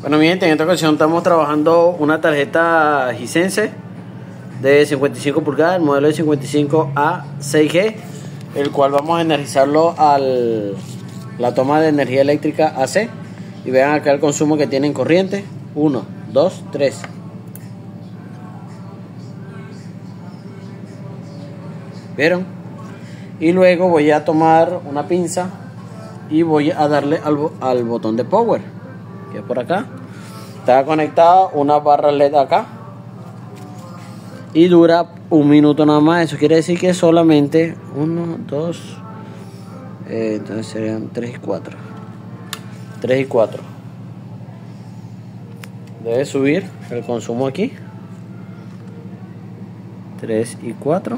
Bueno, mi gente, en esta ocasión estamos trabajando una tarjeta Hisense de 55 pulgadas, el modelo de 55A6G, el cual vamos a energizarlo a la toma de energía eléctrica AC. Y vean acá el consumo que tiene en corriente: 1, 2, 3. ¿Vieron? Y luego voy a tomar una pinza y voy a darle al botón de power, que es por acá. Está conectada una barra LED acá y dura 1 minuto nada más. Eso quiere decir que solamente 1, 2, entonces serían 3 y 4. 3 y 4. Debe subir el consumo aquí. 3 y 4.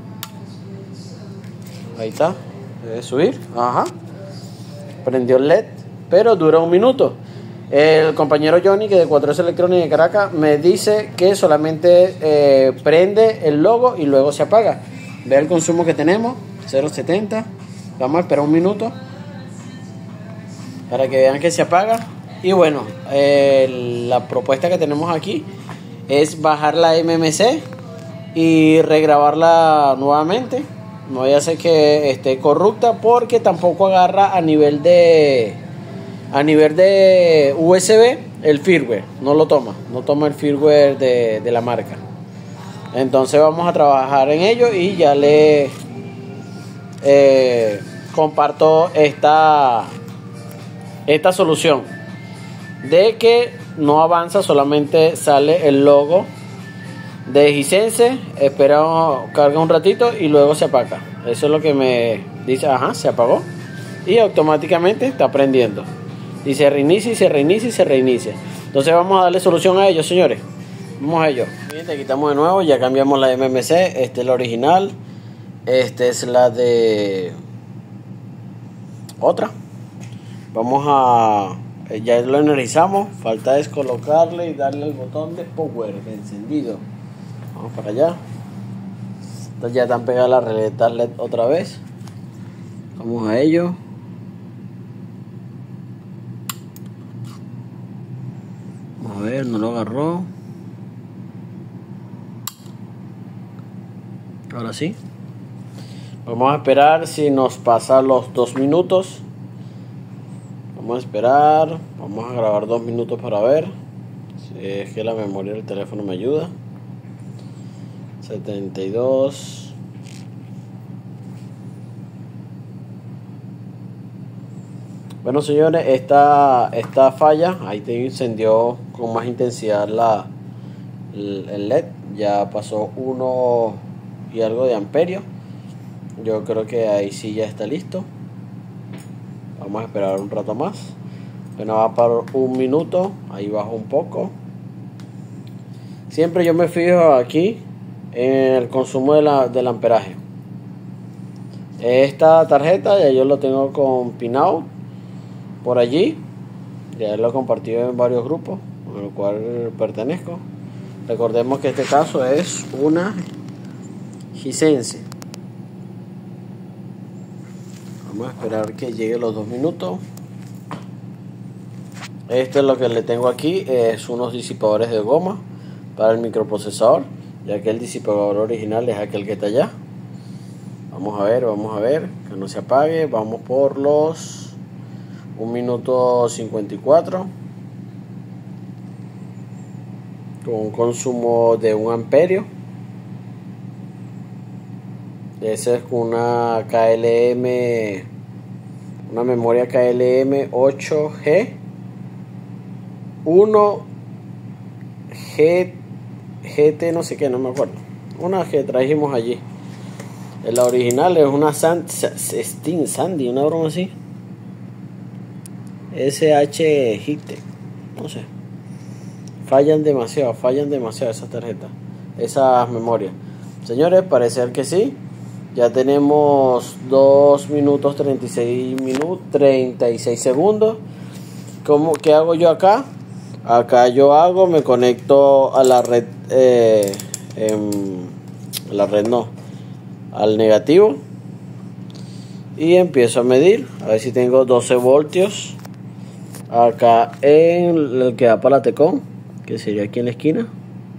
Ahí está. Debe subir. Ajá. Prendió el LED, pero dura 1 minuto. El compañero Johnny, que de 4S Electronics de Caracas, me dice que solamente prende el logo y luego se apaga. Ve el consumo que tenemos: 0.70. Vamos a esperar 1 minuto para que vean que se apaga. Y bueno, la propuesta que tenemos aquí es bajar la MMC y regrabarla nuevamente. No vaya a ser que esté corrupta, porque tampoco agarra a nivel de USB el firmware. No lo toma, no toma el firmware de la marca. Entonces vamos a trabajar en ello y ya le comparto esta solución de que no avanza, solamente sale el logo de Hisense, espera, carga un ratito y luego se apaga. Eso es lo que me dice. Ajá, se apagó y automáticamente está prendiendo y se reinicia y se reinicia y se reinicia. Entonces vamos a darle solución a ello, señores. Vamos a ello. Bien, te quitamos de nuevo, ya cambiamos la MMC. Esta es la original, esta es la de otra. Vamos a, ya lo energizamos, falta es colocarle y darle el botón de power de encendido. Vamos para allá. Estas ya están pegadas las reletas LED otra vez. Vamos a ello. Vamos a ver, no lo agarró. Ahora sí. Vamos a esperar si nos pasa los 2 minutos. Vamos a esperar. Vamos a grabar 2 minutos para ver si es que la memoria del teléfono me ayuda. 72. Bueno, señores, esta falla, ahí te incendió con más intensidad el LED. Ya pasó 1 y algo de amperio. Yo creo que ahí sí ya está listo. Vamos a esperar un rato más. Bueno, va para 1 minuto. Ahí bajo un poco. Siempre yo me fijo aquí en el consumo del amperaje. Esta tarjeta ya yo lo tengo con Pinout por allí. Ya lo he compartido en varios grupos con el cual pertenezco. Recordemos que este caso es una Hisense. Vamos a esperar que llegue los 2 minutos. Esto es lo que le tengo aquí. Es unos disipadores de goma para el microprocesador, ya que el disipador original es aquel que está allá. Vamos a ver que no se apague. Vamos por los 1 minuto 54 con un consumo de 1 amperio. Esa es una KLM, una memoria KLM 8G 1 GT no sé qué, no me acuerdo. Una que trajimos allí. La original es una Sandy, una broma así. SH Hite, no sé. Fallan demasiado esas tarjetas, esas memorias. Señores, parece que sí. Ya tenemos 2 minutos 36 segundos. ¿Qué hago yo acá? Acá yo me conecto a la red, al negativo, y empiezo a medir, a ver si tengo 12 voltios acá en el que da para la Tecón, que sería aquí en la esquina.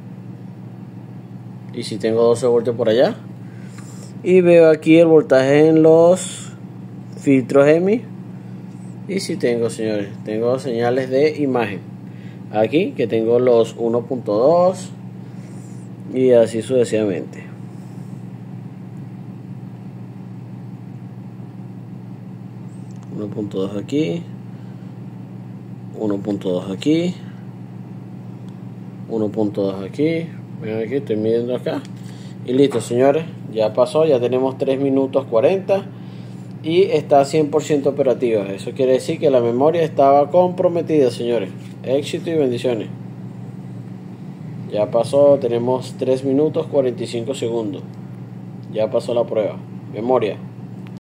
Y si tengo 12 voltios por allá. Y veo aquí el voltaje en los filtros EMI. Y si tengo, señores, tengo señales de imagen. Aquí que tengo los 1.2 y así sucesivamente. .2 aquí, 1.2 aquí, 1.2 aquí. Ven aquí, estoy midiendo acá. Y listo, señores, ya pasó, ya tenemos 3 minutos 40 y está 100% operativa. Eso quiere decir que la memoria estaba comprometida, señores. Éxito y bendiciones. Ya pasó, tenemos 3 minutos 45 segundos. Ya pasó la prueba. Memoria.